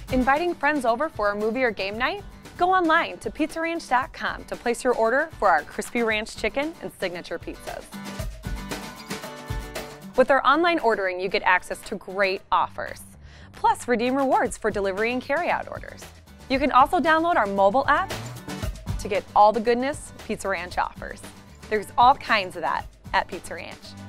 Inviting friends over for a movie or game night? Go online to pizzaranch.com to place your order for our crispy ranch chicken and signature pizzas. With our online ordering, you get access to great offers. Plus, redeem rewards for delivery and carryout orders. You can also download our mobile app to get all the goodness Pizza Ranch offers. There's all kinds of that at Pizza Ranch.